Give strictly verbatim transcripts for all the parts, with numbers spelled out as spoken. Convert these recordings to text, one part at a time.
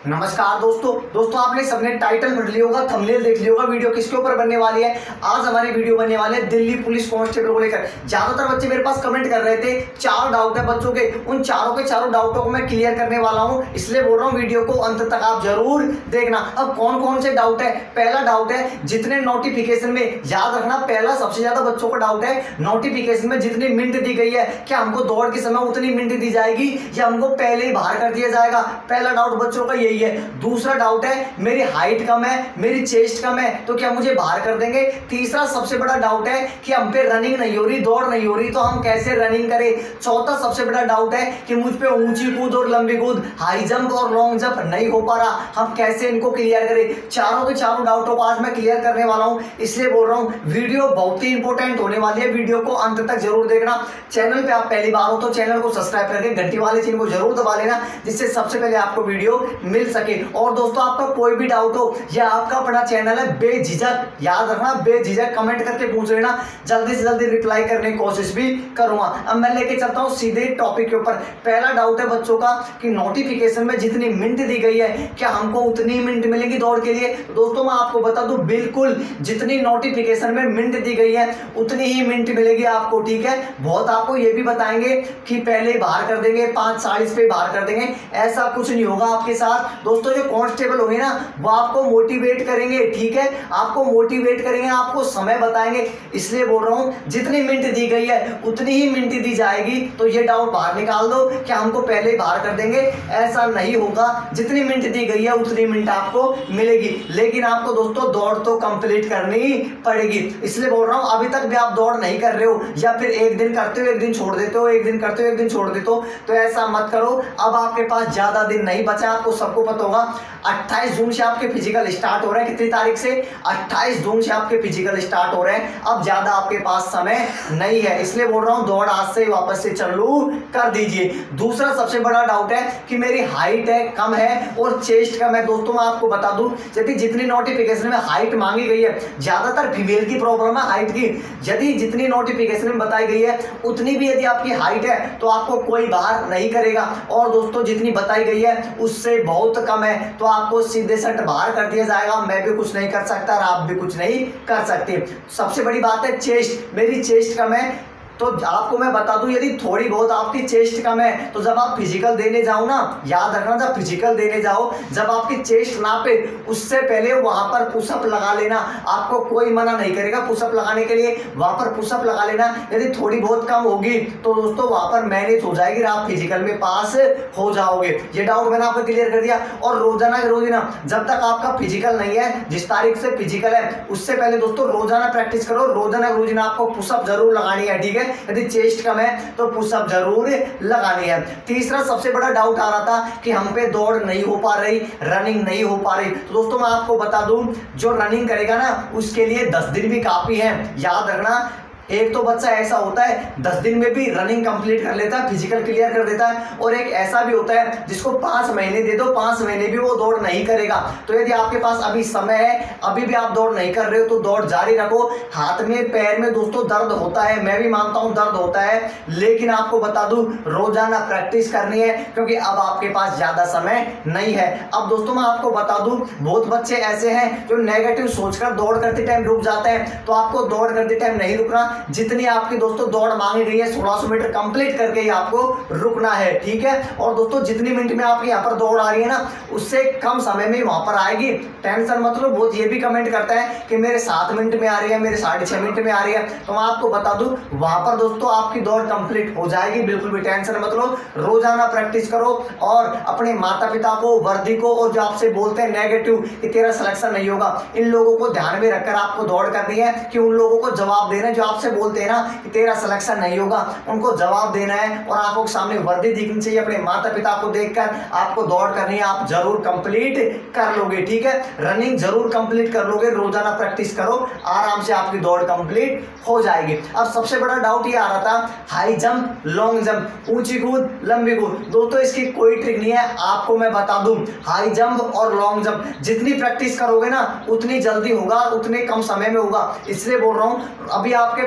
नमस्कार दोस्तों दोस्तों आपने सबने टाइटल पढ़ लिया होगा, थंबनेल देख लिया होगा, वीडियो किसके ऊपर बनने वाली है। आज हमारी वीडियो बनने वाली है दिल्ली पुलिस कांस्टेबल को लेकर। ज्यादातर बच्चे मेरे पास कमेंट कर रहे थे, चार डाउट है बच्चों के, उन चारों के चारों डाउटों को मैं क्लियर करने वाला हूं, इसलिए बोल रहा हूं वीडियो को अंत तक आप जरूर देखना। अब कौन कौन से डाउट है? पहला डाउट है जितने नोटिफिकेशन में, याद रखना पहला सबसे ज्यादा बच्चों का डाउट है नोटिफिकेशन में जितनी मिनट दी गई है क्या हमको दौड़ के समय उतनी मिनट दी जाएगी या हमको पहले ही बाहर कर दिया जाएगा। पहला डाउट बच्चों का यही है। दूसरा डाउट है मेरी हाइट कम है, मेरी चेस्ट कम है, तो क्या मुझे बाहर कर देंगे। तीसरा सबसे बड़ा डाउट है कि हम पे रनिंग नहीं हो रही, दौड़ नहीं हो रही, तो हम कैसे रनिंग करें। चौथा सबसे बड़ा डाउट है कि मुझ पे ऊंची कूद और लंबी कूद, हाई जंप और लॉन्ग जंप नहीं हो पा रहा, हम कैसे इनको क्लियर करें। चारों के चारों डाउटों को आज मैं क्लियर करने वाला हूं, इसलिए बोल रहा हूं वीडियो बहुत ही इंपॉर्टेंट होने वाली है। वीडियो को अंत तक जरूर देखना। चैनल पे आप पहली बार हो तो चैनल को सब्सक्राइब करके घंटी वाले चिन्ह को जरूर दबा लेना, जिससे सबसे पहले आपको वीडियो मिल सके। और दोस्तों आपका कोई भी डाउट हो या आपका अपना चैनल है, बेझिझक याद रखना, बेझिझक कमेंट करके पूछ लेना, जल्दी से जल्दी रिप्लाई करने की कोशिश भी करूंगा। अब मैं लेके चलता हूं सीधे टॉपिक के ऊपर। पहला डाउट है बच्चों का कि नोटिफिकेशन में जितनी मिनट दी गई है क्या हमको उतनी मिनट मिलेगी दौड़ के लिए। तो दोस्तों मैं आपको बता दूं, बिल्कुल जितनी नोटिफिकेशन में मिनट दी गई है उतनी ही मिनट मिलेगी आपको, ठीक है। बहुत आपको ये भी बताएंगे कि पहले बाहर कर देंगे, पांच चालीस पे बाहर कर देंगे, ऐसा कुछ नहीं होगा आपके साथ। दोस्तों जो कांस्टेबल होंगे ना वो आपको मोटिवेट करेंगे, ठीक है, आपको मोटिवेट करेंगे, आपको समय बताएंगे। इसलिए बोल रहा हूं जितनी मिनट दी गई है उतनी ही मिनट दी जाएगी। तो ये डाउट बाहर निकाल दो कि हमको पहले बाहर कर देंगे, ऐसा नहीं होगा। जितनी मिनट दी गई है उतनी मिनट आपको मिलेगी, लेकिन आपको दोस्तों दौड़ तो कंप्लीट करनी पड़ेगी। इसलिए बोल रहा हूं अभी तक भी आप दौड़ नहीं कर रहे हो या फिर एक दिन करते हो एक दिन छोड़ देते हो, एक दिन करते हो एक दिन छोड़ देते हो, तो ऐसा मत करो। अब आपके पास ज्यादा दिन नहीं बचा, आपको सबको पता होगा अट्ठाईस जून से आपके फिजिकल स्टार्ट हो रहे हैं। कितनी तारीख से? अट्ठाईस जून से आपके फिजिकल स्टार्ट हो रहे हैं। अब ज्यादा आपके पास समय नहीं है, इसलिए बोल रहा हूं दौड़ आज से वापस से चालू कर दीजिए। दूसरा सबसे बड़ा डाउट है कि मेरी हाइट है कम है और चेस्ट कम है। दोस्तों मैं आपको बता दूं यदि जितनी नोटिफिकेशन में हाइट मांगी गई है, ज्यादातर फीमेल की प्रॉब्लम है हाइट की, यदि जितनी नोटिफिकेशन में बताई गई है उतनी भी यदि आपकी हाइट है तो आपको कोई बाहर नहीं करेगा। और दोस्तों जितनी बताई गई है उससे बहुत कम है तो आपको सीधे सट बाहर कर दिया जाएगा। मैं भी कुछ नहीं कर सकता और आप भी कुछ नहीं कर सकते। सबसे बड़ी बात है चेस्ट, मेरी चेस्ट कम है, तो आपको मैं बता दूं यदि थोड़ी बहुत आपकी चेस्ट कम है तो जब आप फिजिकल देने जाओ ना, याद रखना जब फिजिकल देने जाओ, जब आपकी चेस्ट नापे उससे पहले वहां पर पुशअप लगा लेना। आपको कोई मना नहीं करेगा पुशअप लगाने के लिए, वहां पर पुशअप लगा लेना। यदि थोड़ी बहुत कम होगी तो दोस्तों वहां पर मैनेज हो जाएगी, आप फिजिकल में पास हो जाओगे। ये डाउट मैंने आपको क्लियर कर दिया। और रोजाना रोजाना जब तक आपका फिजिकल नहीं है, जिस तारीख से फिजिकल है उससे पहले दोस्तों रोजाना प्रैक्टिस करो, रोजाना रोजाना आपको पुशअप जरूर लगानी है, ठीक है। यदि चेस्ट कम है तो पुशअप जरूर लगानी है। तीसरा सबसे बड़ा डाउट आ रहा था कि हम पे दौड़ नहीं हो पा रही, रनिंग नहीं हो पा रही। तो दोस्तों मैं आपको बता दूं जो रनिंग करेगा ना उसके लिए दस दिन भी काफी है। याद रखना एक तो बच्चा ऐसा होता है दस दिन में भी रनिंग कंप्लीट कर लेता है, फिजिकल क्लियर कर देता है, और एक ऐसा भी होता है जिसको पांच महीने दे दो, पांच महीने भी वो दौड़ नहीं करेगा। तो यदि आपके पास अभी समय है, अभी भी आप दौड़ नहीं कर रहे हो तो दौड़ जारी रखो। हाथ में पैर में दोस्तों दर्द होता है, मैं भी मानता हूं दर्द होता है, लेकिन आपको बता दूं रोजाना प्रैक्टिस करनी है क्योंकि अब आपके पास ज्यादा समय नहीं है। अब दोस्तों मैं आपको बता दूं बहुत बच्चे ऐसे हैं जो नेगेटिव सोचकर दौड़ करते टाइम रुक जाते हैं, तो आपको दौड़ करते टाइम नहीं रुकना। जितनी आपकी दोस्तों दौड़ मांगी गई है सोलह सौ मीटर कंप्लीट करके ही आपको रुकना है, ठीक है। और दोस्तों जितनी मिनट में आपकी यहाँ पर दौड़ आ रही है ना उससे कम समय में वहां पर आएगी, टेंशन मत लो। बहुत ये भी कमेंट करता है कि मेरे सात मिनट में आ रही है, मेरे साढ़े छह मिनट में आ रही है, तो मैं आपको बता दूं वहां पर दोस्तों आपकी दौड़ कंप्लीट हो जाएगी, बिल्कुल भी टेंशन मत लो। रोजाना प्रैक्टिस करो और अपने माता पिता को, वर्दी को, और जो आपसे बोलते हैं नेगेटिव कि तेरा सिलेक्शन नहीं होगा, इन लोगों को ध्यान में रखकर आपको दौड़ करनी है कि उन लोगों को जवाब देना है जो आपसे बोलते हैं ना कि तेरा सिलेक्शन नहीं होगा, उनको जवाब देना है। और आंखों के सामने वर्दी दिखनी चाहिए, अपने माता पिता को देखकर आपको दौड़ करनी है, आप जरूर कंप्लीट कर लोगे, ठीक है। रनिंग जरूर कंप्लीट कर लोगे, रोजाना प्रैक्टिस करो, आराम से आपकी दौड़ कंप्लीट हो जाएगी। अब सबसे बड़ा डाउट ये आ रहा था हाई जंप, लॉन्ग जंप, ऊंची कूद, लंबी कूद। दोस्तों इसकी कोई ट्रिक नहीं है, आपको मैं बता दूं हाई जंप और लॉन्ग जंप जितनी प्रैक्टिस करोगे ना उतनी जल्दी होगा, उतने कम समय में होगा। इसलिए बोल रहा हूं अभी आपके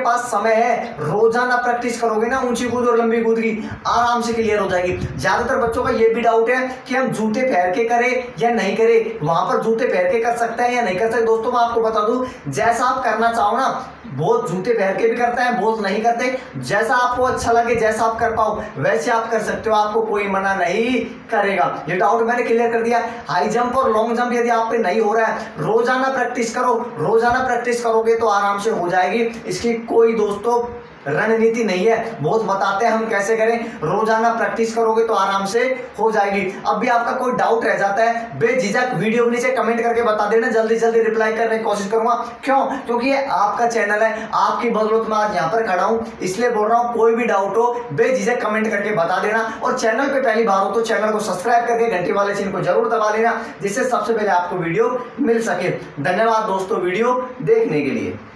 पास समय है, रोजाना प्रैक्टिस करोगे ना ऊंची कूद और लंबी कूद की, आराम से क्लियर हो जाएगी। ज्यादातर बच्चों का ये भी डाउट है कि हम जूते पहन के करें या नहीं करें, वहां पर जूते पहन के कर सकते हैं या नहीं कर सकते। दोस्तों मैं आपको बता दूं, जैसा आप करना चाहो ना, बहुत जूते पहन के भी करते हैं, बहुत नहीं करते, जैसा आपको अच्छा लगे, जैसा आप कर पाओ वैसे आप कर सकते हो, आपको कोई मना नहीं करेगा। ये डाउट मैंने क्लियर कर दिया। हाई जंप और लॉन्ग जंप यदि आप पे नहीं हो रहा है, रोजाना प्रैक्टिस करो, रोजाना प्रैक्टिस करोगे तो आराम से हो जाएगी। इसकी कोई दोस्तों रणनीति नहीं है, बहुत बताते हैं हम कैसे करें, रोजाना प्रैक्टिस करोगे तो आराम से हो जाएगी। अब भी आपका कोई डाउट रह जाता है, बेझिझक वीडियो नीचे कमेंट करके बता देना, जल्दी जल्दी रिप्लाई करने की कोशिश करूंगा। क्यों? क्योंकि ये आपका चैनल है, आपकी बदौलत मैं आज यहाँ पर खड़ा हूं, इसलिए बोल रहा हूँ कोई भी डाउट हो बेझिझक कमेंट करके बता देना। और चैनल पे पहली बार हो तो चैनल को सब्सक्राइब करके घंटी वाले चिन्ह को जरूर दबा लेना, जिससे सबसे पहले आपको वीडियो मिल सके। धन्यवाद दोस्तों वीडियो देखने के लिए।